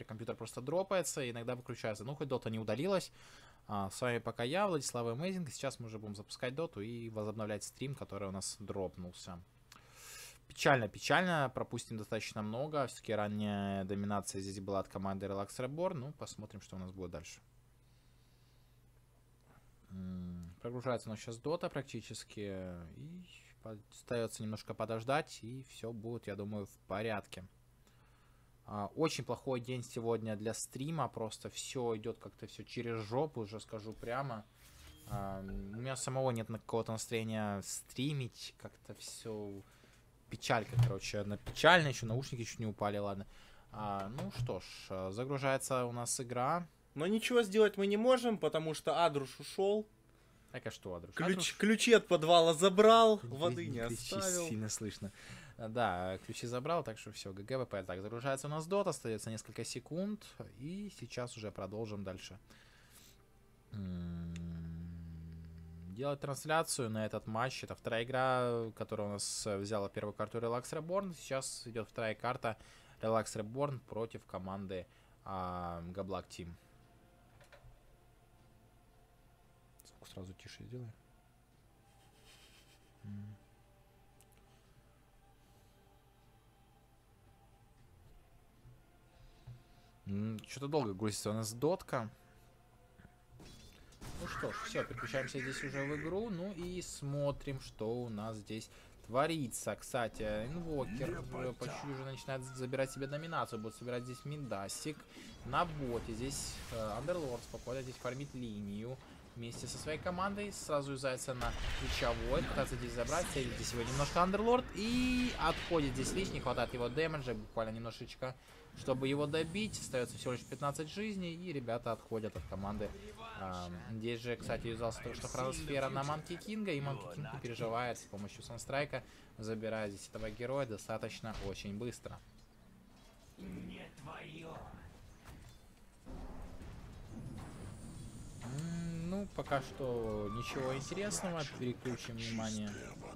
компьютер просто дропается и иногда выключается. Ну, хоть дота не удалилась. С вами пока я, Владислав Amazing. Сейчас мы уже будем запускать доту и возобновлять стрим, который у нас дропнулся. Печально, пропустим достаточно много. Все-таки ранняя доминация здесь была от команды Relax Reborn. Ну, посмотрим, что у нас будет дальше. Прогружается у нас сейчас дота практически. И остается немножко подождать, и все будет, я думаю, в порядке. Очень плохой день сегодня для стрима. Просто все идет как-то все через жопу, уже скажу прямо. У меня самого нет какого-то настроения стримить. Как-то все... Печалька, короче. Печально, еще наушники чуть не упали, ладно. Ну что ж, загружается у нас игра. Но ничего сделать мы не можем, потому что Адруш ушел. Так, а что, Адруш? Ключи от подвала забрал, воды не оставил. Сильно слышно. Да, ключи забрал, так что все, ГГВП. Так, загружается у нас дот, остается несколько секунд. И сейчас уже продолжим дальше. Делать трансляцию на этот матч. Это вторая игра, которая у нас взяла первую карту Relax Reborn. Сейчас идет вторая карта Relax Reborn против команды Gablack Team. Звук сразу тише сделай. Что-то долго грузится у нас дотка. Ну что ж, все, переключаемся здесь уже в игру. Ну и смотрим, что у нас здесь творится. Кстати, Инвокер почти уже начинает забирать себе номинацию. Будет собирать здесь Мидасик на боте. Здесь Underlord спокойно здесь фармит линию вместе со своей командой. Сразу юзается на ключевой. Пытается здесь забрать. Здесь его немножко Underlord. И отходит здесь лишний. Хватает его дэмэджа. Буквально немножечко, чтобы его добить. Остается всего лишь 15 жизней. И ребята отходят от команды. Здесь же, кстати, юзался только что хроносфера на Манки Кинга. И Манки Кинг не переживает. С помощью Санстрайка забирает здесь этого героя достаточно очень быстро. Не твое. Ну, пока что ничего интересного. Переключим внимание.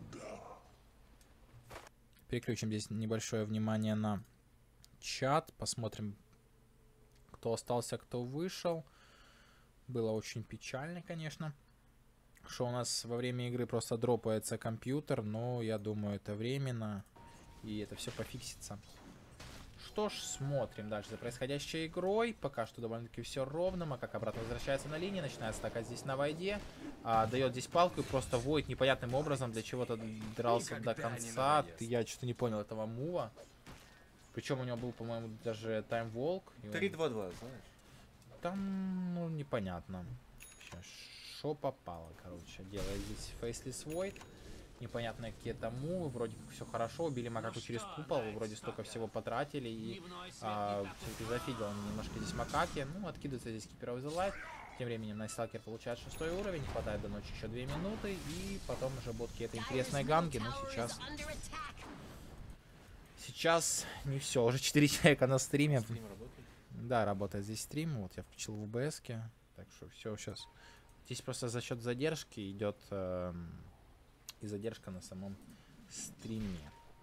Переключим здесь небольшое внимание на чат. Посмотрим, кто остался, кто вышел. Было очень печально, конечно, что у нас во время игры просто дропается компьютер. Но я думаю, это временно. И это все пофиксится. Что ж, смотрим дальше за происходящей игрой. Пока что довольно-таки все ровно. Макак обратно возвращается на линии. Начинает стакать здесь на войде. Дает здесь палку и просто воет непонятным образом. Для чего-то дрался до конца. Я что-то не понял этого мува. Причем у него был, по-моему, даже таймволк. 3-2-2, знаешь? Там, ну, непонятно. Сейчас, шо попало, короче. Делает здесь Faceless Void. Непонятно какие-то мувы. Вроде как все хорошо. Убили Макаку через купол. Вроде столько всего потратили. И все-таки зафигал немножко здесь Макаки. Ну, откидывается здесь Keeper of the Light. Тем временем Найсталкер получает 6-й уровень. Хватает до ночи еще 2 минуты. И потом уже будут какие-то интересные ганги. Но сейчас не все. Уже 4 человека на стриме. Стрим работает? Да, работает здесь стрим. Вот я включил в ОБС-ке. Так что все сейчас. Здесь просто за счет задержки идет и задержка на самом стриме.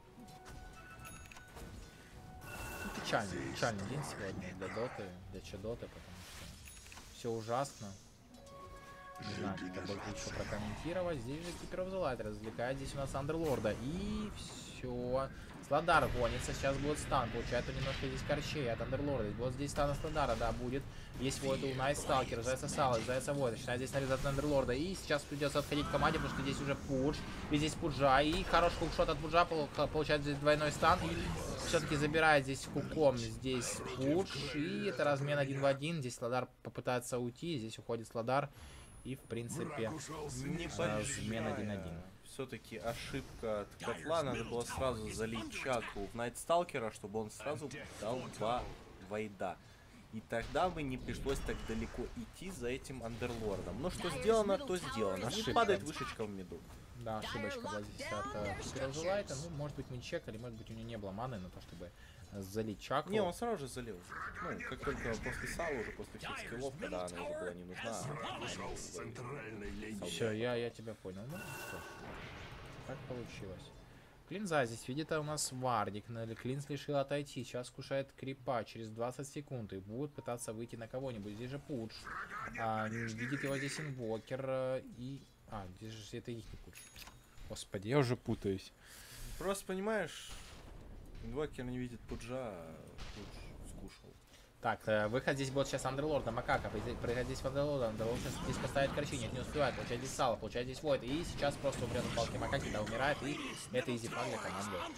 Ну, печальный день сегодня для доты, для чадоты, потому что все ужасно. Не знаю, как это больше прокомментировать. Здесь же Keeper of the Light развлекает здесь у нас Андерлорда. И все. Сладар гонится, сейчас будет стан. Получает он немножко здесь корчей от Андерлорда. Вот здесь стан Сладара, да, будет. Есть Войд у Найсталкера, зайца Сала, зайца Войд. Начинает здесь нарезать Андерлорда. И сейчас придется отходить команде, потому что здесь уже пудж. И здесь пуджа. И хороший хукшот от пуджа. Получает здесь двойной стан. И все-таки забирает здесь хуком. Здесь пудж. И это размен 1 в 1. Здесь Сладар попытается уйти. Здесь уходит Сладар. И, в принципе, размен 1-1. Все-таки ошибка от котла. Надо было сразу залить Чаку в Найтсталкера, чтобы он сразу дал 2 войда. И тогда бы не пришлось так далеко идти за этим Андерлордом. Но что сделано, то сделано. И падает вышечка в миду. Да, ошибочка была здесь от Keeper of the Light. Ну, может быть, мы чекали, может быть, у него не было маны на то, чтобы залить Чаку. Не, он сразу же залил. Ну, как только после Сала, уже после всех скиллов, когда она уже была не нужна. Все, я тебя понял. Ну, что ж, так получилось. Клинза здесь видит у нас Вардик, но Клинз решил отойти. Сейчас кушает крипа через 20 секунд и будет пытаться выйти на кого-нибудь. Здесь же Пудж. Видит его здесь инвокер и... здесь же это их не Пудж. Господи, я уже путаюсь. Просто понимаешь, инвокер не видит Пуджа, а Пудж скушал. Так, выход здесь будет сейчас Андерлорда, Макака. Прыгать здесь в Андерлорда. Андерлорд сейчас здесь поставит короче, нет, не успевает. Получает здесь Сало, получает здесь Войд. И сейчас просто умрет в палке Макаки, да, умирает. И это изи фан для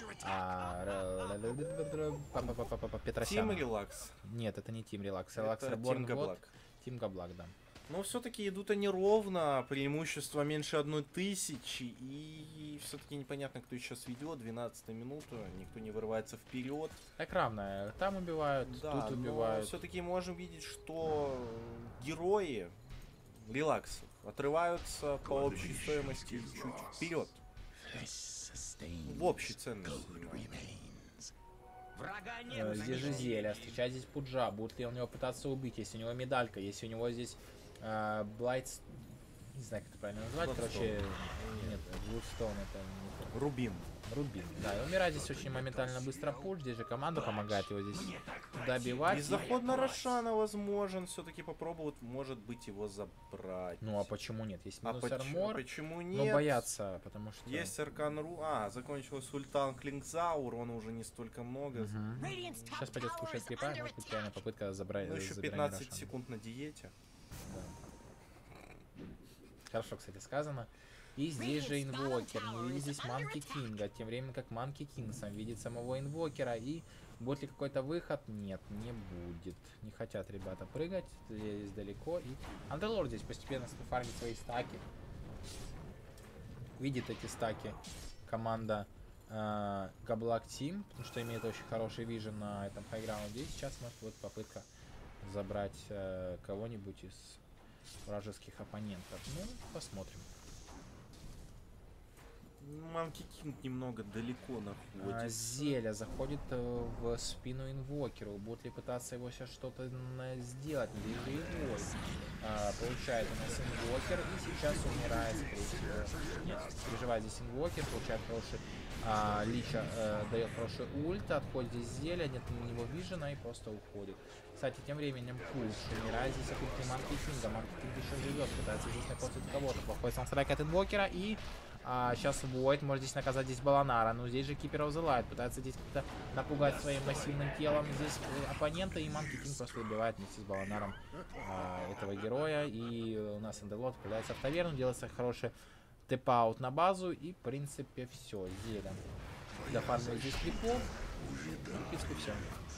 команды. Петросяна. Тим Релакс. Нет, это не Тим Релакс. Релакс Реборн. Тим Габлак. Тим Габлак, да. Но все-таки идут они ровно, преимущество меньше 1000, и все-таки непонятно, кто сейчас ведет, 12 минута, никто не вырывается вперед. Так равно, там убивают, Да, тут убивают. все-таки можем видеть, что герои релаксов отрываются по общей стоимости чуть вперед. В общей ценности. Врага нет. Здесь же Зелья, встречать здесь Пуджа, будет ли он его пытаться убить, если у него медалька, если у него здесь Блайт, не знаю, как это правильно назвать, короче, нет, Блудстоун это не Рубин. Рубин, да, и умирает здесь очень моментально быстро Пудж, здесь же команда помогает его здесь добивать. И заход на Рошана возможен, все-таки попробовать, может быть, его забрать. Ну а почему нет? Есть минус армор, почему но нет? боятся, потому что... Есть Аркан Ру. Закончилась Султан Клинкза, урона уже не столько много. Сейчас пойдет скушать крипа, может быть, реально попытка забрать. Ну еще 15 секунд на диете. Хорошо, кстати, сказано. И здесь же инвокер. Не видит здесь Манки Кинга. Тем временем как Манки Кинг сам видит самого инвокера. И будет ли какой-то выход? Нет, не будет. Не хотят ребята прыгать. Здесь далеко. И Андерлорд здесь постепенно фармит свои стаки. Видит эти стаки команда Габлак Тим. Потому что имеет очень хороший вижен на этом хайграунде. И сейчас у нас будет попытка забрать кого-нибудь из вражеских оппонентов. Ну, посмотрим. Манки Кинг немного далеко находится. Зелья заходит в спину инвокеру. Будет ли пытаться его сейчас что-то сделать? Не вижу его. Получает у нас инвокер. И сейчас умирает. Нет, переживает здесь инвокер. Получает хороший Лича. Дает хороший ульт. Отходит здесь зелья. Нет на него вижена и просто уходит. Кстати, тем временем Пуш умирает здесь от ульти Манки Кинга. Манки Кинг еще живет. Пытается здесь накосить кого-то. Плохой санстрайк от инвокера. И сейчас Войд может здесь наказать здесь Баланара. Но здесь же Keeper of the Light. Пытается здесь как-то напугать своим массивным телом здесь оппонента. И Манки Кинг просто убивает вместе с Баланаром этого героя. И у нас Андерлорд появляется в таверну. Делается хороший тэп-аут на базу. И в принципе все. Зелья дофармили здесь крипов. И в принципе все.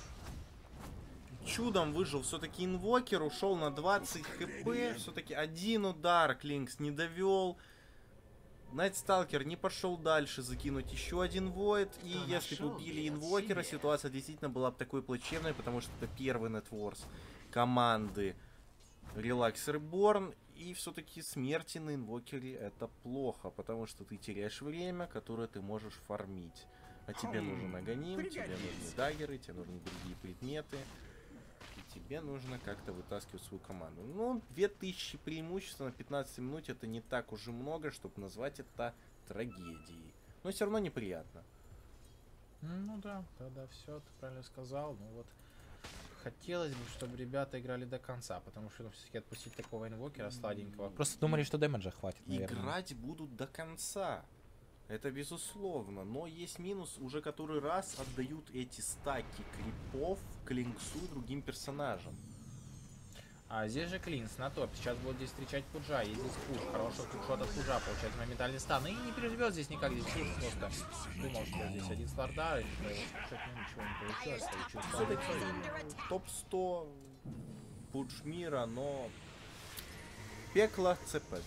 Чудом выжил все-таки инвокер, ушел на 20 хп, все-таки один удар Клинкс не довел. Найтсталкер не пошел дальше закинуть еще один Войд. И если бы убили инвокера, ситуация действительно была бы такой плачевной, потому что это первый нетворс команды Релакс Реборн. И все-таки смерти на инвокере это плохо, потому что ты теряешь время, которое ты можешь фармить. А тебе нужен агоним, тебе нужны даггеры, тебе нужны другие предметы. Тебе нужно как-то вытаскивать свою команду. Ну, 2000 преимущества на 15 минут это не так уже много, чтобы назвать это трагедией. Но все равно неприятно. Ну да, все, ты правильно сказал. Ну вот, хотелось бы, чтобы ребята играли до конца, потому что все-таки отпустить такого инвокера сладенького. Просто думали, что дэмэджа хватит, наверное. Играть будут до конца. Это безусловно, но есть минус, уже который раз отдают эти стаки крипов Клинксу и другим персонажам. А здесь же Клинс на топ. Сейчас будет здесь встречать Пуджа. Есть здесь Пуш. Хороший худшот от Пуджа. Получается моментальный стан. И не переживет здесь никак. Здесь Пуш просто думал, что здесь один сларда. И ничего не получилось. Все-таки топ-100 Пудж мира, но пекло цепек.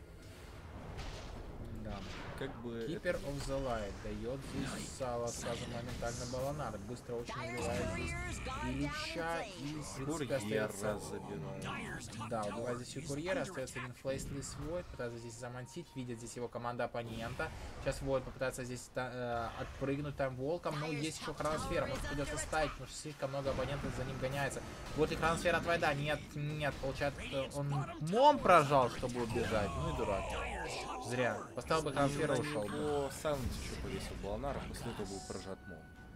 Да. Как бы... Keeper of the Light дает здесь сало, сразу моментально Баланар. Быстро очень убивает здесь Ильича и Курьера забирает. Да, убивает здесь и Курьера, остается один Флейслис Войд, пытается здесь замансить, видит здесь его команда оппонента. Сейчас Войд попытается здесь отпрыгнуть там волком, но есть еще хроносфера, может придется ставить, потому что слишком много оппонентов за ним гоняется. Вот и хроносфера от Войда, нет, получается, он мом прожал, чтобы убежать, ну и дурак. Зря. Поставил бы хроносферу Инвокера ушел. него Сайленс еще повесил Баланара, после этого был прожат мон.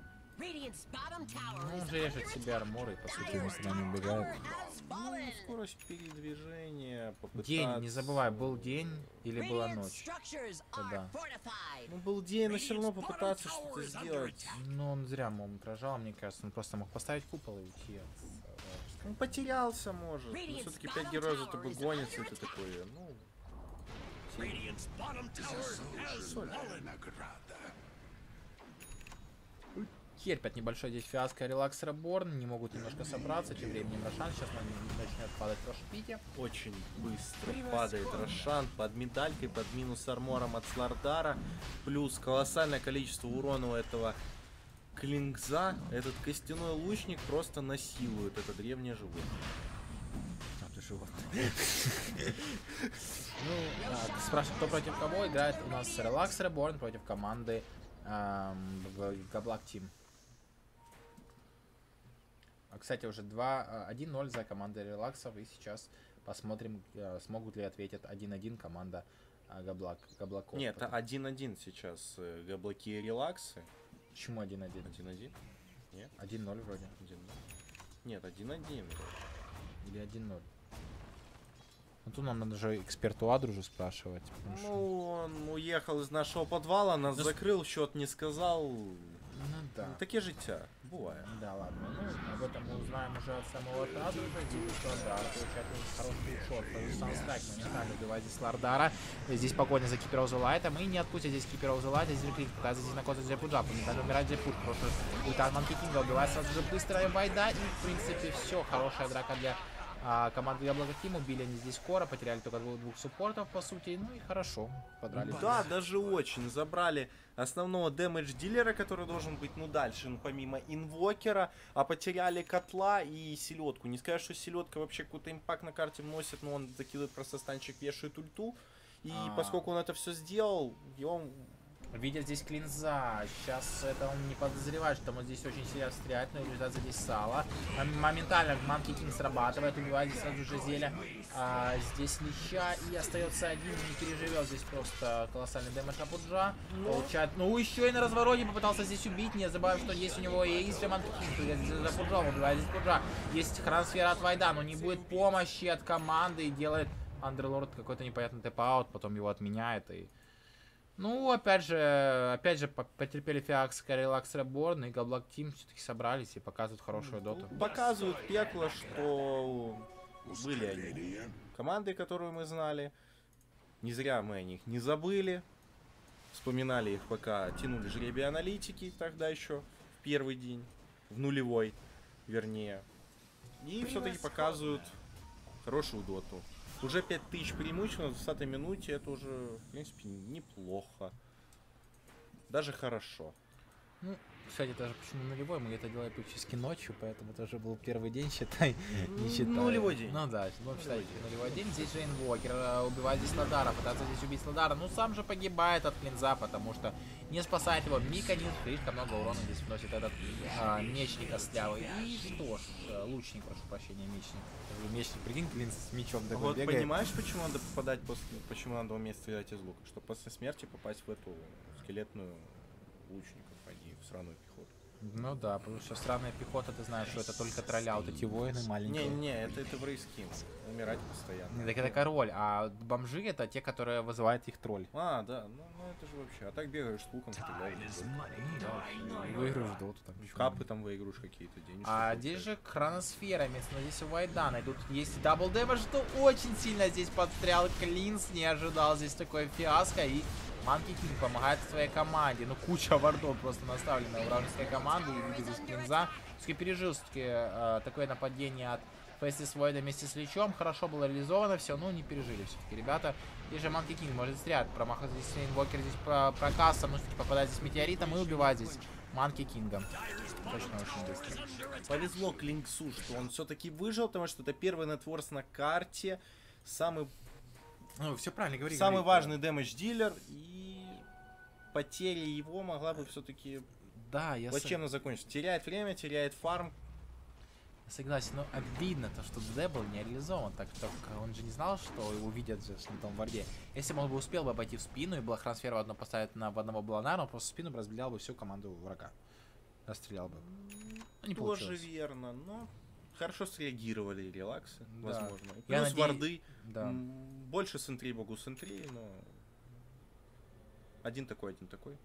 Ну, он же режет себе армор и, по сути, никуда не убегает. Ну, скорость передвижения, попытаться... День, не забывай, был день или была ночь? Да. Ну, был день, но все равно попытаться что-то сделать. Ну, он зря, мол, отражал, мне кажется. Он просто мог поставить купол и уйти. Он потерялся, может. Но все-таки 5 героев за тобой гонятся, и ты такой, ну... Соль. Терпят небольшой здесь фиаско Релакс Реборн, не могут немножко собраться, тем временем Рошан сейчас начнет падать в Рошпите. Очень быстро падает Рошан под медалькой, под минус армором от Слардара, плюс колоссальное количество урона у этого Клингза. Этот костяной лучник просто насилует это древнее животное. А, ты животное. Ну, ты спрашиваешь, кто против кого? Играет у нас Релакс Реборн против команды Габлак Тим. Кстати, уже 1-0 за командой Релаксов. И сейчас посмотрим, смогут ли ответить 1-1 команда Габлаков. Нет, это 1-1 сейчас Габлаки и Релаксы. Почему 1-1? 1-1? Нет? 1-0 вроде. 1-0. Нет, 1-1. Или 1-0. Ну тут нам надо же эксперту Адружу спрашивать. Ну, он уехал из нашего подвала, нас закрыл, счет не сказал. Ну да. Таке життя. Бывает. Да, ладно. Ну, об этом мы узнаем уже от самого Адружа. Здесь Слардар получает хороший шот. Санстрайк моментально убивает здесь Слардара. Здесь погоня за Кипер of the Light. И не отпустят здесь Кипер of the Light. Здесь Клик пытается здесь накосать Джепуджа. Моментально умирает Джепуж. Просто ультан Манки Кинга убивает сразу же быстро Вайда. И, в принципе, все. Хорошая драка для команды Яблоко Тим. Убили они здесь Кора. Потеряли только двух суппортов, по сути. Ну и хорошо. Подрали. Да, даже очень. Забрали основного дэмэдж-дилера, который должен быть, ну, дальше, ну, помимо инвокера, а потеряли котла и селедку. Не сказать, что селедка вообще какой-то импакт на карте вносит, но он закидывает просто станчик, вешает ульту. И поскольку он это все сделал, его... Видят здесь Клинза. Сейчас это он не подозревает, что он здесь очень сильно стреляет, но результат здесь Сала. Моментально Манки Кинг срабатывает, убивает здесь сразу же Зеля. Здесь Леща и остается один, не переживет. Здесь просто колоссальный дэмэдж на Пуджа. Получает, ну еще и на развороте попытался здесь убить. Не забываем, что есть у него и из Манки Кинг. За Пуджа убивает здесь Пуджа. Есть трансфер от Вайда, но не будет помощи от команды и делает Андерлорд какой-то непонятный тэп-аут, потом его отменяет и... Ну, опять же, потерпели фиаско Релакс Реборн и Габлак Тим все-таки собрались и показывают хорошую доту. Показывают пекло, что были они команды, которую мы знали. Не зря мы о них не забыли. Вспоминали их, пока тянули жребий аналитики, тогда еще в первый день, в нулевой, вернее. И все-таки показывают хорошую доту. Уже 5000 преимуществ на 20-й минуте, это уже, в принципе, неплохо. Даже хорошо. Ну, кстати, даже почему нулевой, мы это делали практически ночью, поэтому это уже был первый день, считай, не считай. Нулевой день. Ну да, будем считать нулевой день. Здесь же Инвокер убивает здесь Ладара, пытается здесь убить Ладара, но сам же погибает от Клинза, потому что не спасает его Миканин, слишком много урона здесь вносит этот мечник костлявый. И что ж, лучник, прошу прощения, мечник. Мечник, прикинь, Клинз с мечом такой Вот бегает. понимаешь, почему надо попадать после, почему надо уметь стрелять из лука? Чтобы после смерти попасть в эту скелетную лучников, а не в сраную пехоту. Ну да, потому что странная пехота, ты знаешь, что это только тролля, вот эти воины маленькие. Не, это в рейским. Умирать постоянно. Не, так это король, а бомжи это те, которые вызывают их тролль. А, да, ну это же вообще. А так бегаешь с луком, стреляешь. И выиграешь доту там. Капы там выигрываешь какие-то денежки. А здесь же хроносфера, но здесь у Вайдана. И тут есть дабл дэмэдж, что очень сильно здесь подстрял Клинс, не ожидал здесь такое фиаско. И Манки Кинг помогает своей команде. Ну, куча вардов просто наставлена у вражеской команды. И видит здесь Клинза. Все-таки пережил такое нападение от Фейсис Войда вместе с Личом. Хорошо было реализовано все, но не пережили все-таки ребята. Здесь же Манки Кинг может стрелять. Промахать здесь Инвокер, здесь прокасса. Ну, все-таки попадает здесь метеоритом и убивает здесь Манки Кинга. Точно очень быстро. Повезло Клинксу, что он все-таки выжил, потому что это первый нетворс на карте. Самый Ну, все правильно говори. Самый важный дэмэдж-дилер, и потеря его могла бы все-таки да, я плачевно закончиться. Теряет время, теряет фарм. Согласен, но обидно то, что ДД был не реализован, так что он же не знал, что его видят же на том варде. Если бы он бы успел бы обойти в спину и блохрансферу одно поставить в одного Бланара, он просто в спину бы разстрелял бы всю команду врага. Расстрелял бы. Ну, не Тоже получилось. верно, но хорошо среагировали релаксы, Да. возможно. И Я плюс варды. Да. Больше сентри богу сентри, но... Один такой.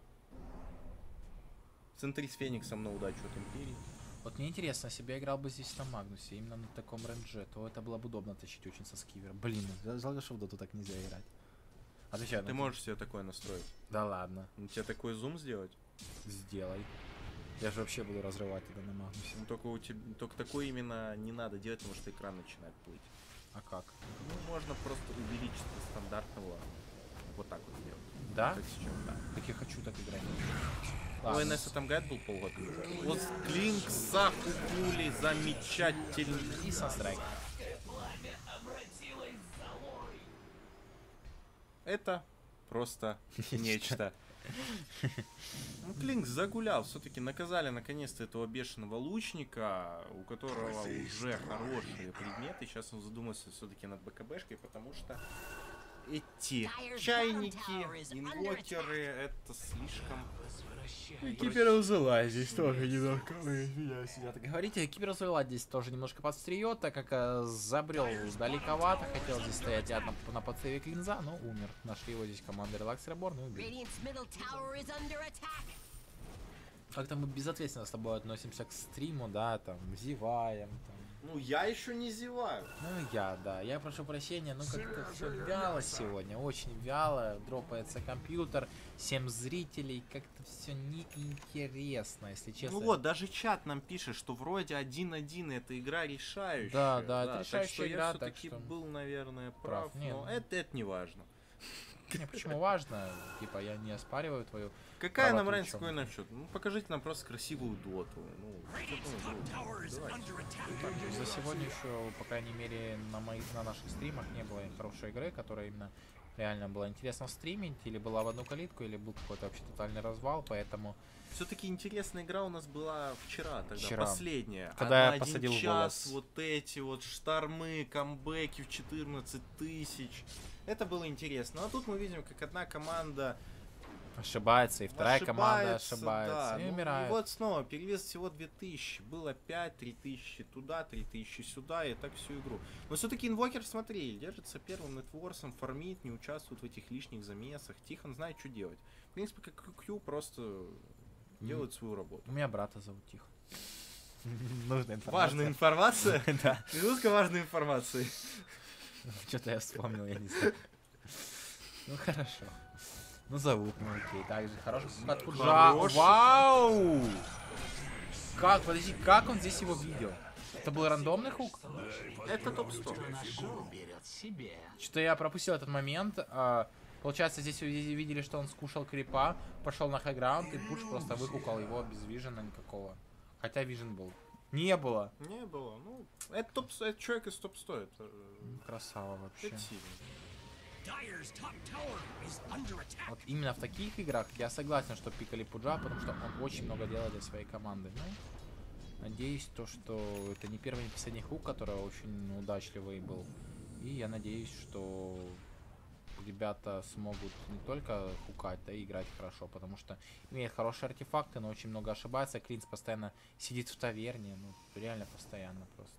Сентри с Фениксом на удачу от Империи. Вот мне интересно, если бы я играл бы здесь на Магнусе, именно на таком рейндже, то это было бы удобно тащить очень со скивера. Блин, жалко, что в доту так нельзя играть. Отвечаю. Ты можешь себе такое настроить. Да ладно, Тебе такой зум сделать? сделай. Я же вообще буду разрывать это на Магнусе. Ну, только такой именно не надо делать, потому что экран начинает плыть. А как? Ну, можно просто увеличить до стандартного. Вот так вот сделать. Да? Как сейчас. Да. Так я хочу так играть. У Ладно. НС там гайд был полгода назад. Вот Клинк захукули замечательно. И Санстрайк. Это просто нечто. Ну, Клинк загулял. Все-таки наказали наконец-то этого бешеного лучника, у которого уже хорошие предметы. Сейчас он задумался все-таки над БКБшкой, потому что эти чайники, инвокеры, это слишком... Киберузела здесь тоже немножко, сидят. Говорите, Киберузела здесь тоже немножко подстреет, так как забрел далековато, хотел здесь стоять на подсейве Клинза, но умер. Нашли его здесь команда Релакс Реборн и убили. Как-то мы безответственно с тобой относимся к стриму, да, там, зеваем, там. Ну, я еще не зеваю. Ну, я прошу прощения, ну как-то все вяло сегодня, очень вяло, дропается компьютер, 7 зрителей, как-то все неинтересно, если честно. Ну вот, даже чат нам пишет, что вроде 1-1 эта игра решающая. Да, это решающая так что игра, я так все-таки что... был, наверное, прав, Нет, но ну. это не важно. Не, почему важно, типа, я не оспариваю твою... Какая нам правоту в разница, чём. какой нам счет? Ну, покажите нам просто красивую доту. Ну, За сегодня еще, по крайней мере, на наших стримах не было хорошей игры, которая именно реально было интересно стримить, или была в одну калитку, или был какой-то вообще тотальный развал, поэтому... Все-таки интересная игра у нас была вчера, Вчера. последняя. Когда На я посадил 1 час, голос. вот эти вот штормы, камбэки в 14 тысяч. Это было интересно. А тут мы видим, как одна команда Ошибается, и вторая команда ошибается, ошибается, да. и Ну, умирает. и вот снова, перевес всего 2000. Было 5, 3000 туда, 3000 сюда, и так всю игру. Но все-таки инвокер, смотри, держится первым нетворсом, фармит, не участвует в этих лишних замесах. Тихон знает, что делать. В принципе, как Q просто делает свою работу. У меня брата зовут Тихо. Нужная информация. Важная информация? Да. Минутка важной информации. Что-то я вспомнил, я не знаю. Ну хорошо. Ну зовут, ну окей. Также хороший подпуджа. Хороший. Вау! Как, подожди, как он здесь его видел? Это был рандомный хук? Это топ-100. Что-то я пропустил этот момент. Получается, здесь видели, что он скушал крипа, пошел на хайграунд, и пуш просто выхукал его без вижена никакого. Хотя вижен был. Не было. Не было. Ну, это топ-100, это человек из топ-100. Это, Красава вообще. это сильно. Вот именно в таких играх я согласен, что пикали Пуджа, потому что он очень много делает для своей команды. Ну, надеюсь, то, что это не первый, не последний хук, который очень удачливый был. И я надеюсь, что ребята смогут не только хукать, да и играть хорошо, потому что имеет хорошие артефакты, но очень много ошибается. Клинс постоянно сидит в таверне, ну реально постоянно просто.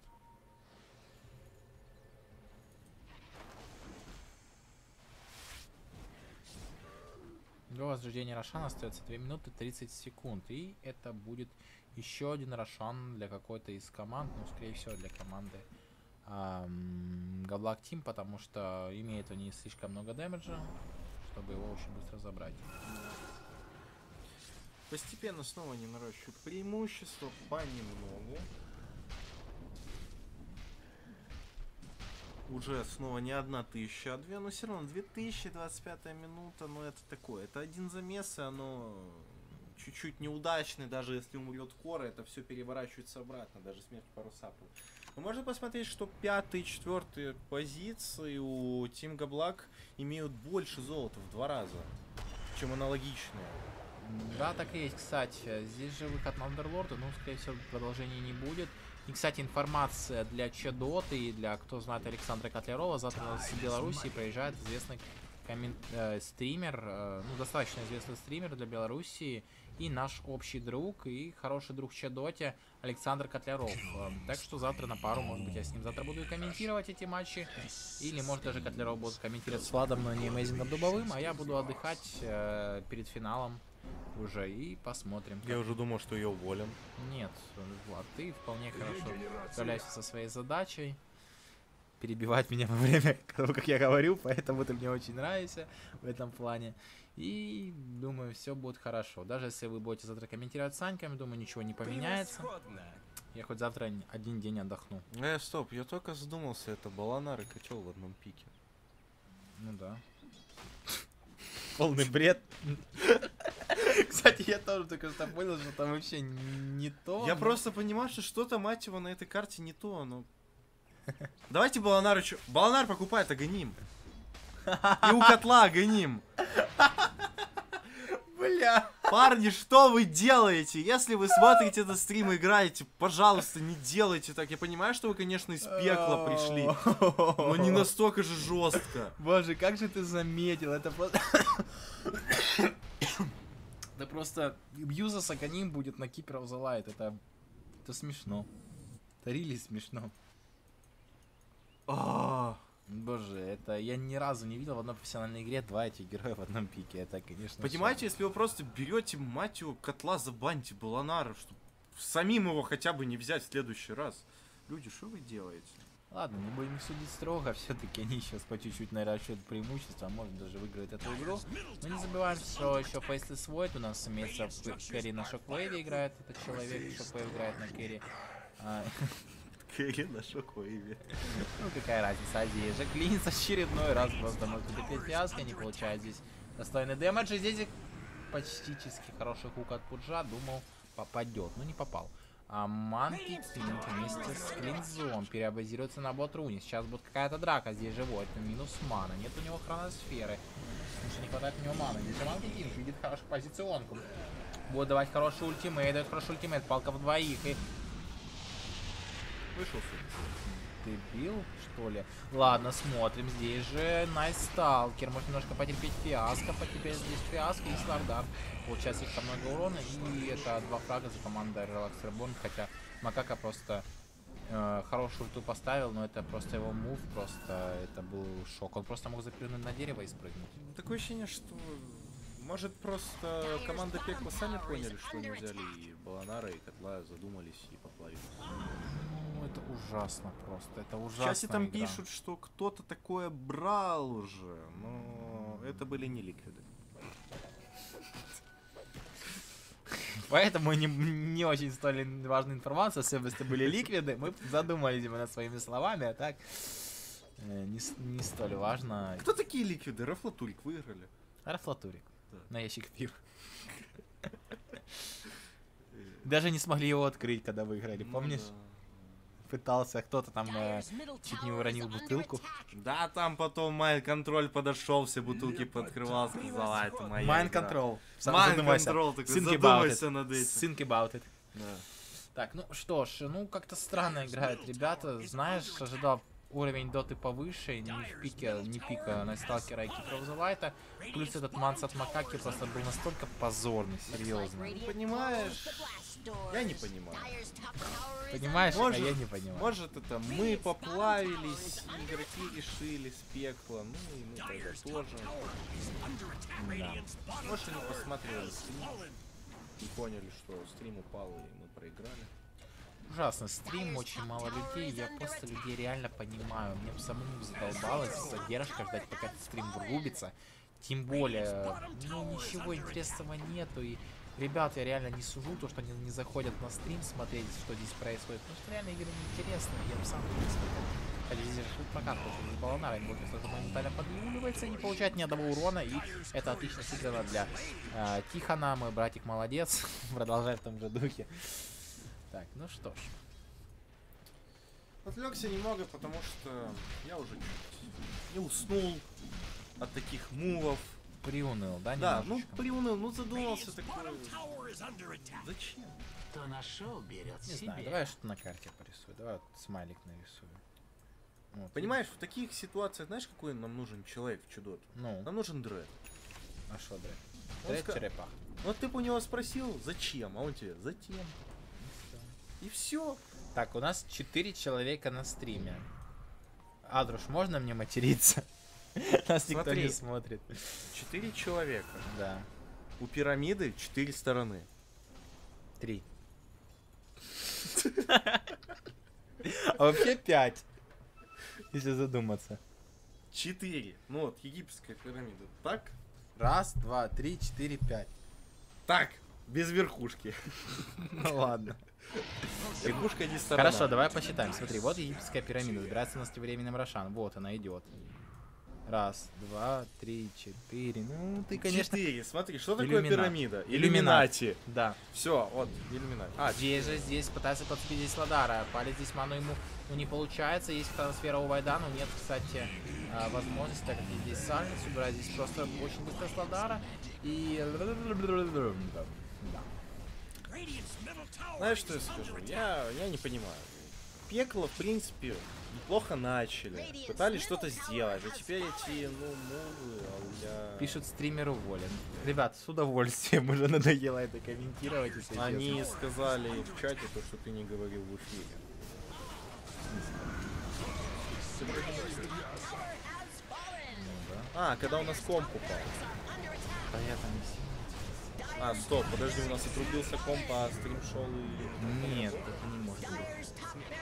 До возрождения Рошана остается 2 минуты 30 секунд. И это будет еще один Рошан для какой-то из команд. Ну, скорее всего, для команды Габлак Тим, потому что имеет они слишком много дэмэджа, чтобы его очень быстро забрать. Постепенно снова они наращивают преимущество понемногу. Уже снова не 1000, а 2, но все равно 2025 минута, но это такое. Это один замес, и оно чуть-чуть неудачный, даже если умрет Кора, это все переворачивается обратно, даже смерть паруса. Но можно посмотреть, что 5 и 4 позиции у Team Gablock имеют больше золота в 2 раза, чем аналогичные. Да, так и есть, кстати. Здесь же выход на Андерлорда, ну, скорее всего, продолжения не будет. И, кстати, информация для Чедоты и для, кто знает Александра Котлярова. Завтра с Белоруссии проезжает известный стример, ну, достаточно известный стример для Белоруссии. И наш общий друг, и хороший друг Чедоте Александр Котляров. Так что завтра на пару, может быть, я с ним завтра буду и комментировать эти матчи. Или, может, даже Котляров будет комментировать с Владом, но не Amazing Дубовым. А я буду отдыхать перед финалом уже и посмотрим. Я уже думал, что я уволен. Нет, Влад, ты вполне хорошо справляешься со своей задачей. Перебивать меня во время того, как я говорю, поэтому ты мне очень нравишься в этом плане. И думаю, все будет хорошо. Даже если вы будете завтра комментировать с Саньками, думаю, ничего не поменяется. Я хоть завтра один день отдохну. Стоп, я только задумался, это Баланар и Котел в одном пике. Ну да. Полный бред. Кстати, я тоже только что понял, что там вообще не то. Я просто понимаю, что что-то, мать его, на этой карте не то, но... Давайте Баланар еще... Баланар покупает Аганим. И у Котла Аганим. Бля. Парни, что вы делаете? Если вы смотрите этот стрим и играете, пожалуйста, не делайте так. Я понимаю, что вы, конечно, из пекла пришли, но не настолько же жестко. Боже, как же ты заметил? Это просто... Да просто Юза Саканим будет на Keeper of the Light. Это смешно. Это рили смешно. Боже, это я ни разу не видел в одной профессиональной игре два этих героя в одном пике. Это, конечно... Понимаете, если вы просто берете, мать его, Котла, забаньте Баланара, чтобы самим его хотя бы не взять в следующий раз. Люди, что вы делаете? Ладно, не будем их судить строго, все-таки они сейчас по чуть-чуть наращивают преимущество, а может даже выиграют эту игру. Но не забываем, что еще Faceless Void у нас имеется в Кэрри на Шоквейве играет этот человек, Шоквейв играет на Кэрри. Кэрри на Шоквейве. Ну какая разница, здесь же Клинс очередной раз просто может потерпеть фиаско, не получает здесь достойный дэмэдж. И здесь почтически хороший хук от Пуджа, думал попадет, но не попал. А Манки Пинк вместе с Клинзом переобразируется на бот Руни. Сейчас будет какая-то драка, здесь живой, это минус мана, нет у него хроносферы, потому что не хватает у него маны. Здесь же Манки Пинк видит хорошую позиционку, будет давать хороший ультимейт, дает хороший ультимейт, палка в двоих и... Вышел. Ты бил, что ли? Ладно, смотрим. Здесь же Найсталкер. Может немножко потерпеть фиаско. Потерпеть здесь фиаско и Слардар. Получается их много урона. И это два фрага за командой Relax Reborn. Хотя Макака просто хорошую ульту поставил, но это просто его мув. Просто это был шок. Он просто мог запрыгнуть на дерево и спрыгнуть. Такое ощущение, что... Может, просто команда Пекла сами поняли, что они взяли и Баланара, и Котла, задумались и поплавились. Ну, это ужасно просто. Это ужасно. Сейчас и там игра. пишут, что кто-то такое брал уже, но это были не ликвиды. Поэтому не очень столь важная информация, особенно если были ликвиды. Мы задумались бы над своими словами, а так не столь важно. Кто такие ликвиды? Рафлатурик выиграли. Рафлатурик. Да. На ящик пива. Даже не смогли его открыть, когда выиграли, помнишь? Пытался, кто-то там чуть не уронил бутылку. Да, там потом Mind Control подошел, все бутылки подкрывал, сказал, а это моя Mind игра. Control. Mind Задумайся. Control, такой, Think задумайся about it. над этим. Think about it. Да. Так, ну что ж, ну как-то странно играют ребята. Знаешь, ожидал уровень доты повыше, не в пике, не пика на Сталкера и Keeper of the Light. Плюс этот манс от Макаки просто был настолько позорный, серьезно. Понимаешь? Я не понимаю. Понимаешь, Может, а я не понимаю. Может, это мы поплавились, игроки решили с пекла, ну и мы тогда тоже. Да. Может, они посмотрели стрим и поняли, что стрим упал и мы проиграли. Ужасно, стрим, очень мало людей, я просто людей реально понимаю. Мне самому задолбалось задержка ждать, пока этот стрим врубится. Тем более, ну ничего интересного нету, и ребят, я реально не сужу то, что они не заходят на стрим смотреть, что здесь происходит, потому что реально игры неинтересны, я бы сам не смотрел. Хотя здесь же прокатывается из Баланара, они будут просто моментально подъюливается и не получает ни одного урона, и это отлично сыграно для Тихона, мой братик молодец, продолжает в том же духе. Так, ну что ж. Отвлекся немного, потому что я уже чуть не уснул от таких мувов. приуныл, да, Да, ну немножечко? приуныл, ну задумался такой. Tower is under attack. Зачем? Кто нашел, берет Не знаю, себе. давай что-то на карте порисую. Давай вот смайлик нарисую. Вот. Понимаешь, в таких ситуациях, знаешь, какой нам нужен человек в чудоту? Ну, Нам нужен Дред. а что, Дред? Он Дред ска- черепах. Вот ты бы у него спросил, зачем, а он тебе, затем. И все. Так, у нас 4 человека на стриме. Адруш, можно мне материться? Нас никто Смотри. не смотрит. 4 человека. Да, У пирамиды 4 стороны. 3. А вообще 5. Если задуматься. 4. Ну вот, египетская пирамида. Так? Раз, два, три, 4, 5. Так, без верхушки. Ну ладно. Верхушка не сторона. Хорошо, давай посчитаем. Смотри, вот египетская пирамида. Забирается у нас временем Рошан. Вот она идет. Раз, два, три, 4. Ну, ты, конечно... 4. Смотри, что такое Иллюминат. пирамида? Иллюминат. Иллюминати. Да. Все, вот, иллюминати. Здесь пытается подцепить здесь Ладара. Палец здесь ману ему не получается. Есть трансфера у Вайдана, но нет, кстати, возможности, так как здесь Сальниц. Убирать здесь просто очень быстро с Ладара. И... Да. Radiant's middle tower. Знаешь, что я скажу? Я не понимаю. Пекло, в принципе, неплохо начали. Пытались что-то сделать. А теперь эти, ну, мувы, Пишут, стример уволен. Ребят, с удовольствием. Уже надоело это комментировать. если честно. Они сказали в чате то, что ты не говорил в эфире. А, когда у нас комп упал. Понятно, не сильно. А, стоп, подожди, у нас отрубился комп, а стрим шел и... Нет, это не может быть.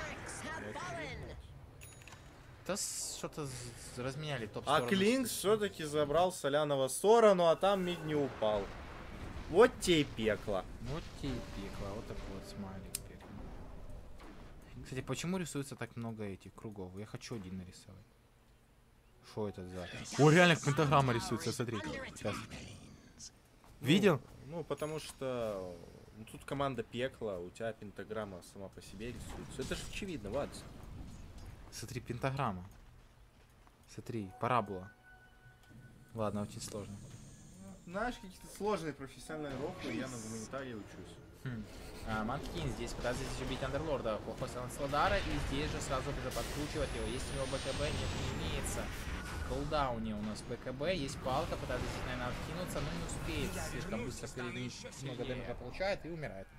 Да что-то разменяли топ А Клинкс все-таки забрал Соляного сторону, а там мид не упал. Вот те и пекло. Вот те и пекло, вот такой вот смайлик пекло. Кстати, почему рисуется так много этих кругов? Я хочу один нарисовать. Что это за... О, реально пентаграмма рисуется, смотри. Сейчас. Видел? Ну, потому что ну, тут команда пекла, у тебя пентаграмма сама по себе рисуется. Это же очевидно, Вадс. Смотри, пентаграмма. Смотри, парабола. Ладно, очень сложно. Знаешь, какие-то сложные профессиональные рофлы, я на гуманитарии учусь. Манкин здесь пытается здесь убить Андерлорда. Плохой станет Сладара. И здесь же сразу уже подкручивать его. Есть у него БКБ? Нет, не имеется. В колдауне у нас БКБ. Есть палка. Пытается здесь, наверное, откинуться. Но не успеет. Слишком быстро перед ним много дэмэджа получает и умирает.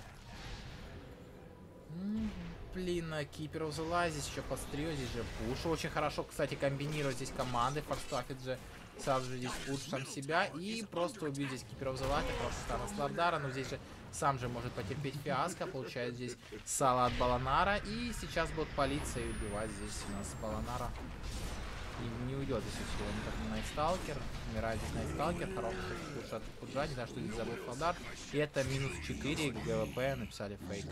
Блин, Кипер залазит. Здесь еще подстрел. Здесь же пуш. Очень хорошо, кстати, комбинирует здесь команды. Форстафит же сразу же здесь пуш сам себя. И просто убить здесь Киперов залазит. Просто станет Сладара. Но здесь же сам же может потерпеть фиаско, получает здесь сало от Баланара, и сейчас будет полиция убивать здесь у нас Баланара. И не уйдет здесь всего никак не Найтсталкер, умирает здесь Найтсталкер, хороший пуш от Куджа, не знаю, что здесь забыл Фладар, и это минус 4 ГВП, написали фейк.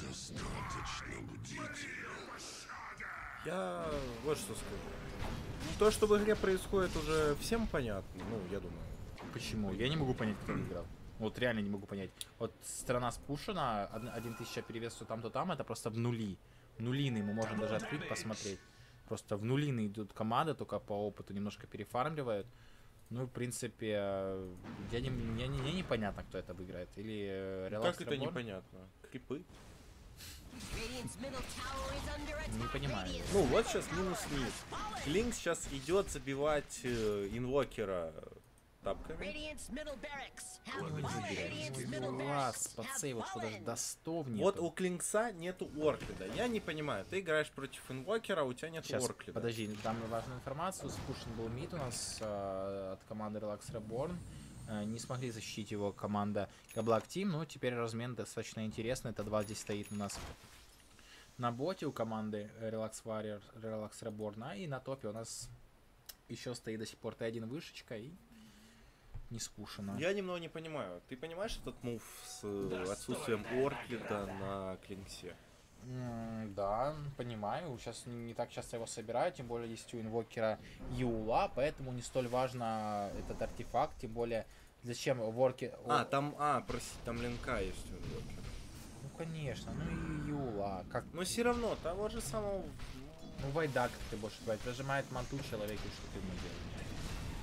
Я вот что скажу. То, что в игре происходит, уже всем понятно, ну, я думаю. Почему? Я не могу понять, кто выиграл. Вот реально не могу понять. Вот страна спушена, 1000 перевес то там, это просто в нули. Нулины мы можем даже открыть, посмотреть. Просто в нулины идут команды, только по опыту немножко перефармливают. Ну, в принципе, мне непонятно, кто это выиграет. Или Релакс Как это непонятно? Крипы? Не понимаю. Ну, вот сейчас минус мид. Клинк сейчас идет забивать инвокера тапками. Класс, подсей, вот что даже до 100 нету. Вот у Клинкса нету Орклида. Я не понимаю, ты играешь против инвокера, а у тебя нету Сейчас, Орклида. подожди, дам важную информацию. Спушен был мид у нас от команды Relax Reborn. Не смогли защитить его команда Black Team, но теперь размен достаточно интересный. Это 2 здесь стоит у нас на боте у команды Relax Warrior, Relax Reborn. И на топе у нас еще стоит до сих пор Т1 вышечка и не скушено. Я немного не понимаю. Ты понимаешь этот мув с отсутствием Орклида на Клинксе? Да, понимаю. Сейчас не так часто его собирают, тем более есть у инвокера Юла, поэтому не столь важно этот артефакт, тем более зачем ворки... Прости, там линка есть у инвокера. Ну конечно, ну и Юла, как... Но все равно, того же самого... Ну Вайда, как ты будешь брать, прожимает манту человеку, что ты ему делаешь.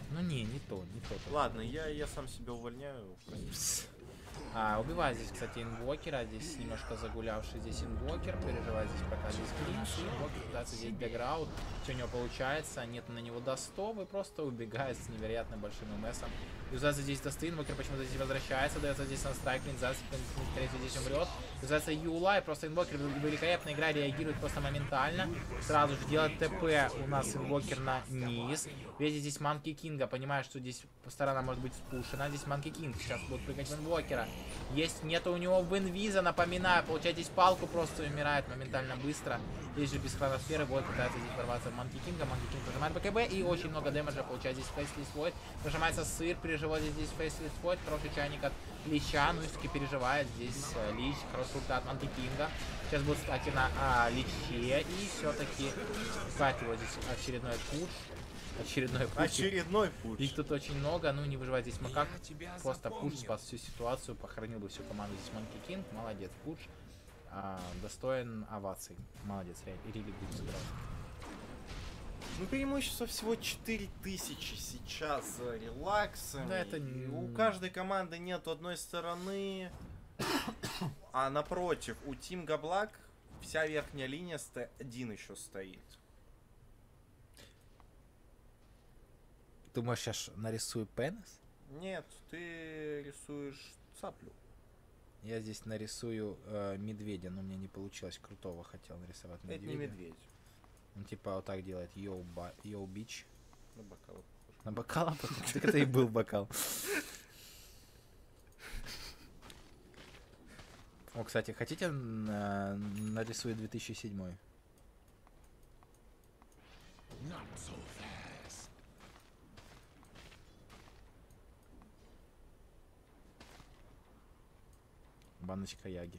Ну не то. Ладно, я сам себя увольняю. Убивает здесь, кстати, инвокера, здесь немножко загулявший здесь инвокер, переживает здесь пока здесь клинч, и инвокер пытается здесь деграунд, все у него получается, нет на него достов, и просто убегает с невероятно большим МСом. Юзается здесь досты, инвокер почему-то здесь возвращается, дается здесь на страйк, Линзас, скорее всего, здесь умрет. Юзается Юла, и просто инвокер великолепно игра, реагирует просто моментально, сразу же делает ТП у нас инвокер на низ. Видите, здесь Манки Кинга, понимаю, что здесь сторона может быть спушена, здесь Манки Кинг сейчас будут прыгать в инвокера. Есть, нету у него винвиза, напоминаю, получает здесь палку, просто умирает моментально быстро. Здесь же без хроносферы, вот пытается здесь ворваться в Манки Кинга прожимает БКБ и очень много дэмэджа получает здесь Фейслис Войд. Прожимается сыр, переживает здесь Фейслис Войд, хороший чайник от Лича, ну и все-таки переживает здесь Лич, хороший ульта от Манки Кинга. Сейчас будет стаки на Личе, и все-таки кстати, вот здесь очередной пуш. Очередной пуш. Их тут очень много, ну не выживает здесь Макак. Просто пуш спас всю ситуацию, похоронил бы всю команду здесь Манки Кинг. Молодец, пуш. Достоин оваций. Молодец, Рили будет сыграть. Ну преимущество всего 4000 сейчас за релаксом. Да, это... У каждой команды нет одной стороны. А напротив, у Team Gablock вся верхняя линия с Т1 еще стоит. Думаешь, сейчас нарисую пенис? Нет, ты рисуешь цаплю. Я здесь нарисую медведя, но мне не получилось. Крутого хотел нарисовать медведя. Это не медведь. Он типа вот так делает. Йоу, бич. На бокал. На бокал? Так это и был бокал. О, кстати, хотите нарисую 2007? Баночка Яги.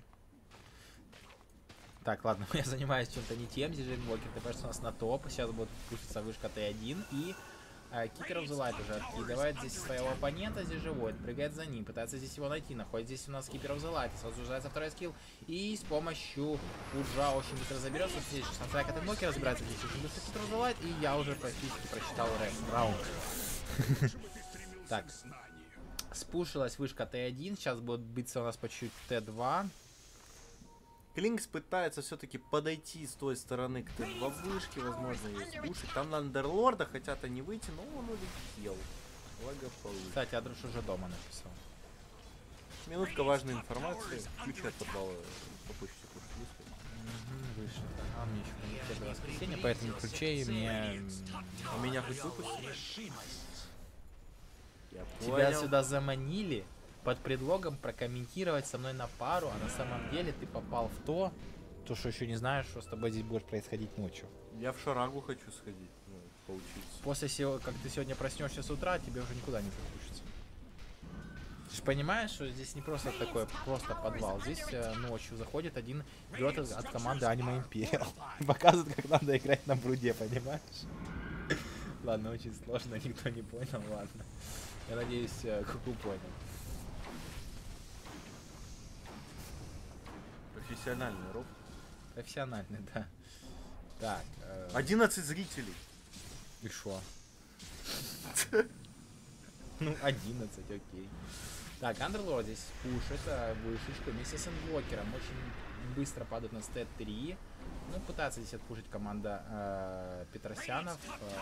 Так, ладно, я занимаюсь чем-то не тем. Здесь же инвокер, ты кажется, у нас на топ. Сейчас будет пушиться вышка Т1. И Кикер of the Light уже откидывает здесь своего оппонента. Здесь живой, прыгает за ним, пытается здесь его найти. Находит здесь у нас Кикер of the Light. Сразу ждается второй скилл. И с помощью Пуджа очень быстро заберется. Здесь санстрайк от инвокера забирается здесь очень быстро Кикер of the Light. И я уже практически прочитал раунд. Так. Спушилась вышка Т1. Сейчас будет биться у нас по чуть Т2. Клинкс пытается все-таки подойти с той стороны к Т2 вышке, возможно, ее спушить. Там на Андерлорда хотят они выйти, но он улетел. Благополучно. Кстати, Адруш уже дома написал. Минутка важной информации. Ключи от подвала по почте Вышел. А мне еще не воскресенье, поэтому ключей мне... У меня хоть выпустили? Я Тебя понял. сюда заманили под предлогом прокомментировать со мной на пару, а на самом деле ты попал в то, что еще не знаешь, что с тобой здесь будет происходить ночью. Я в Шарагу хочу сходить, ну, поучиться. После всего, как ты сегодня проснешься с утра, тебе уже никуда не захочется. Ты же понимаешь, что здесь не просто такой просто подвал. Здесь ночью заходит один идиот от команды Anima Imperial. Показывает, как надо играть на бруде, понимаешь? Ладно, очень сложно, никто не понял, ладно. Я надеюсь, Куку понял. Профессиональный роб. Профессиональный, да. Так. 11 зрителей. И шо? Ну, 11, окей. Так, Андерлорд здесь пушит вышечку вместе с инвокером. Очень быстро падает на Т3. Ну, пытается здесь отпушить команда Петросянов.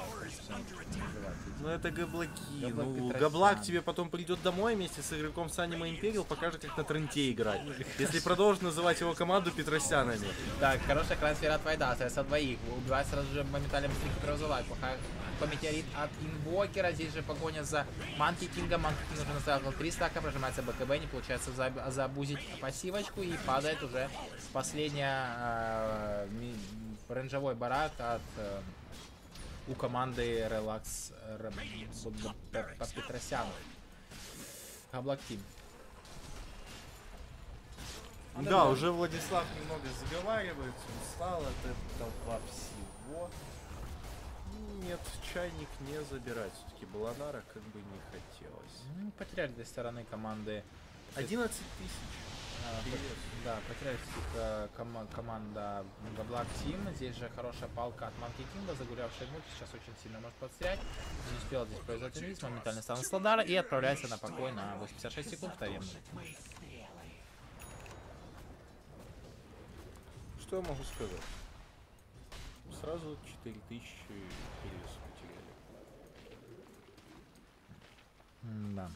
Ну это габлаки. Габлак Ну, Петросян. Габлак тебе потом придет домой вместе с игроком с Anima Imperial, покажет, как на тренте играть. Если продолжишь называть его команду Петросянами. Так, хорошая трансфера от Вайда, со двоих. Убивает сразу же моментально быстрее Киперозовать. По метеорит от инвокера. Здесь же погоня за Манки Кинга. Манки Кинг уже наставил 3 стака, прожимается БКБ, не получается забузить пассивочку и падает уже последняя рейнджевой барак от у команды Relax Петросянов. Габлак Тим. Да, уже Владислав немного заговаривается, устал от этого всего. Нет, чайник не забирать. Все-таки Баланара как бы не хотелось. Ну, потеряли для стороны команды 11 тысяч. Да, потеряли команда Black Team. Здесь же хорошая палка от Monkey King, загулявшая мульти, сейчас очень сильно может подстрять. Не успел здесь произойти инвиз, моментально стану Сладара и отправляется на покой на 86 секунд в таверну. Что я могу сказать? Сразу 4000 перевес потеряли. Да.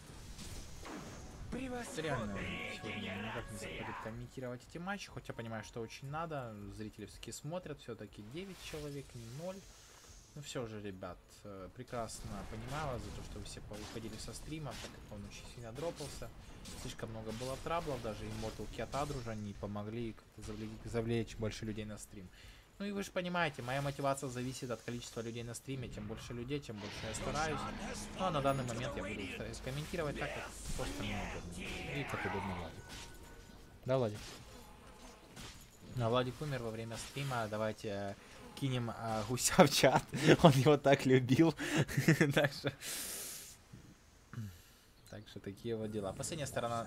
Реально сегодня никак не заходит комментировать эти матчи, хоть я понимаю, что очень надо. Зрители все-таки смотрят, все-таки 9 человек, не 0. Ну все же, ребят, прекрасно понимаю вас за то, что вы все уходили со стрима, так как он очень сильно дропался. Слишком много было траблов, даже Immortal Cat Adruja не помогли как-то завлечь больше людей на стрим. Ну и вы же понимаете, моя мотивация зависит от количества людей на стриме. Чем больше людей, тем больше я стараюсь. Ну а на данный момент я буду стараться комментировать так, как просто мне удобно. И как удобно Владик. Да, Владик? Владик умер во время стрима. Давайте кинем гуся в чат. Он его так любил. Так что такие вот дела. Последняя сторона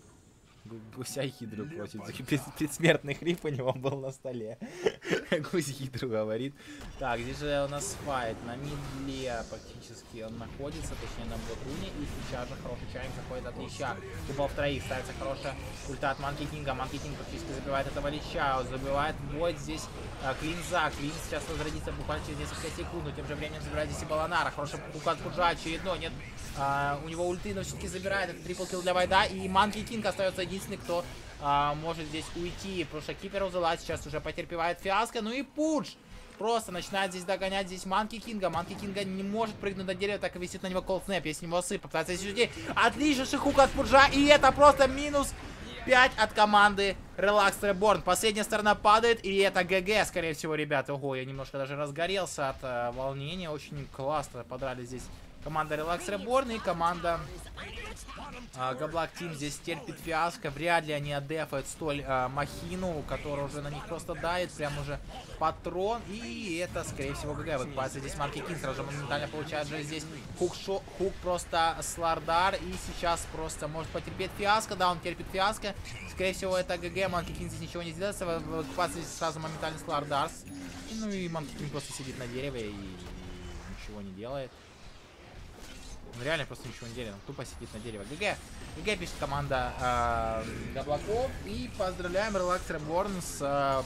гуся Хидру просит. Предсмертный хрип у него был на столе. Гусь Хидру говорит. Так, здесь же у нас файт. На мидле практически он находится, точнее на блокруне. И сейчас же хороший чайник заходит от леща. Купол в троих. Ставится хорошая ульта от Манки Кинга. Манки Кинг практически забивает этого леща. Забивает бой здесь Клинза. Клинз сейчас возродится буквально через несколько секунд. Но тем же временем забирает здесь и Баланара. Хороший пук от Куджа очередной. Нет, у него ульты, но все-таки забирает. Это трипл килл для Вайда. И Манки Кинг остается единственный, кто может здесь уйти. Потому что Keeper of the Light сейчас уже потерпевает фиаско. Ну и Пудж просто начинает здесь догонять здесь Манки Кинга. Манки Кинга не может прыгнуть на дерево, так и висит на него Cold Snap. Если него сып, попытается здесь уйти. Отличнейший хук от Пуджа. И это просто минус 5 от команды Relax Reborn. Последняя сторона падает. И это ГГ, скорее всего, ребята. Ого, я немножко даже разгорелся от волнения. Очень классно подрали здесь команда Relax Reborn и команда Black Team здесь терпит фиаско. Вряд ли они отдефают столь махину, которая уже на них просто дает. Прям уже патрон. И это, скорее всего, ГГ. Вот пальцы здесь Манки Кинг сразу же моментально получает же здесь хук просто Слардар. И сейчас просто может потерпеть фиаско. Да, он терпит фиаско. Скорее всего, это ГГ. Манки Кинг здесь ничего не сделает. Пальцы здесь сразу моментально Слардарс. Ну и Манки Кинг просто сидит на дереве и ничего не делает. Он реально просто ничего не делает, он тупо сидит на дереве. ГГ пишет команда Габлаков. И поздравляем Relax Reborn с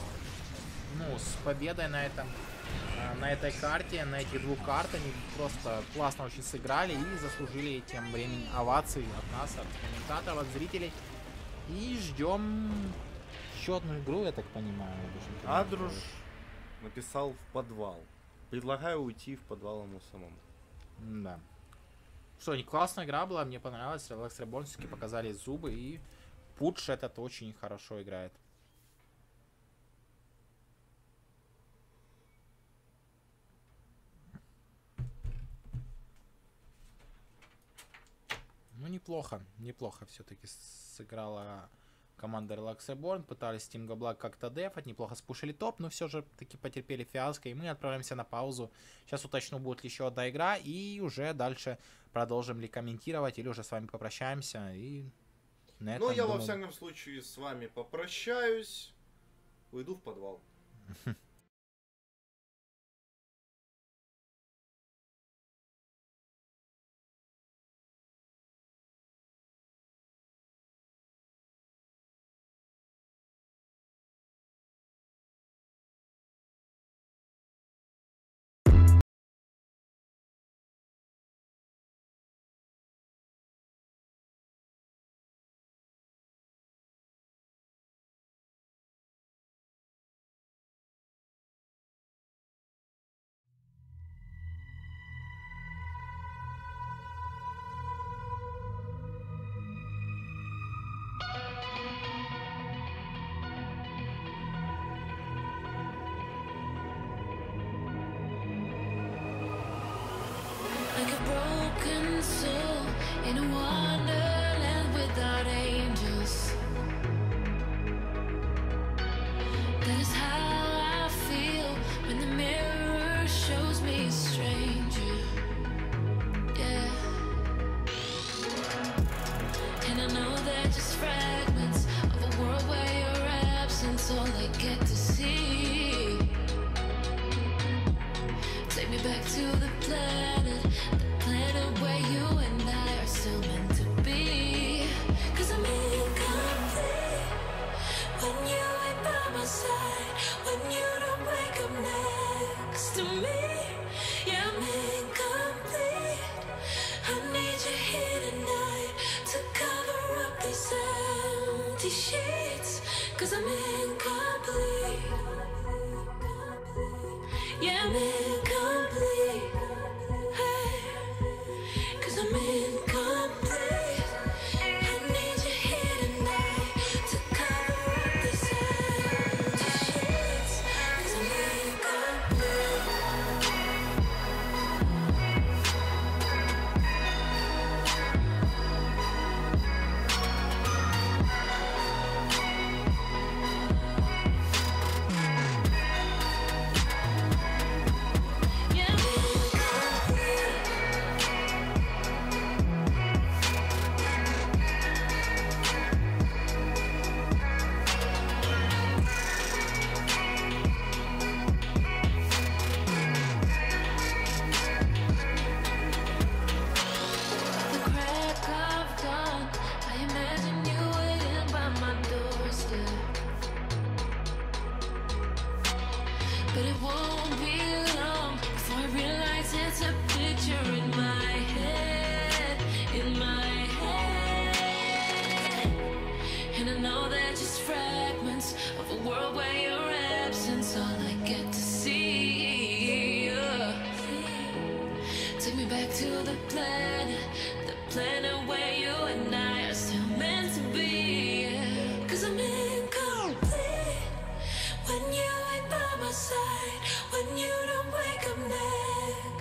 победой на этой карте, на этих двух картах. Они просто классно очень сыграли и заслужили тем временем овации от нас, от комментаторов, от зрителей. И ждем еще одну игру, я так понимаю. Адруш написал в подвал. Предлагаю уйти в подвал ему самому. Да. Что, не классная игра была, мне понравилось. Relax Reborn все-таки показали зубы, и Пудж этот очень хорошо играет. Ну, неплохо все-таки сыграла команда Relax Reborn. Пытались Team Black как-то дефать, неплохо спушили топ, но все же таки потерпели фиаско, и мы отправляемся на паузу. Сейчас уточню, будет ли еще одна игра, и уже дальше продолжим ли комментировать, или уже с вами попрощаемся. И на этом, ну, я думаю... во всяком случае с вами попрощаюсь, уйду в подвал. Like a broken soul in a wonderland without angels. That is how I feel when the mirror shows me a stranger. Yeah. And I know they're just fragments of a world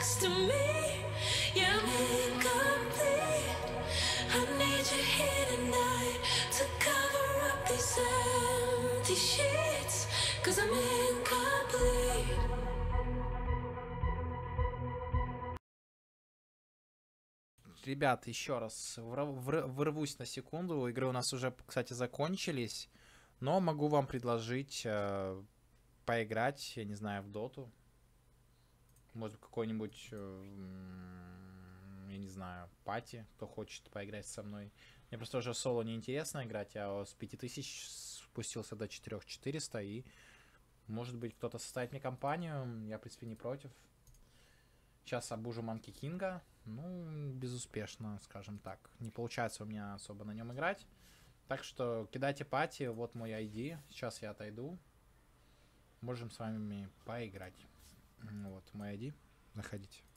next to me. Yeah, I'm incomplete. I need you here tonight to cover up these empty sheets. 'Cause I'm incomplete. Ребят, еще раз вырвусь на секунду. Игры у нас уже, кстати, закончились. Но могу вам предложить поиграть, я не знаю, в доту. Может, какой-нибудь, я не знаю, пати, кто хочет поиграть со мной. Мне просто уже соло неинтересно играть. Я с 5000 спустился до 4400. И, может быть, кто-то составит мне компанию. Я, в принципе, не против. Сейчас обужу Манки Кинга. Ну, безуспешно, скажем так. Не получается у меня особо на нем играть. Так что кидайте пати, вот мой ID. Сейчас я отойду. Можем с вами поиграть. Вот мой ID. Заходите.